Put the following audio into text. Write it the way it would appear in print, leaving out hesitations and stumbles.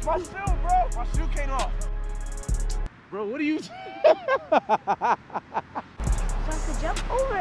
my shoe, bro. My shoe came off. Bro, what are you? So I have to jump over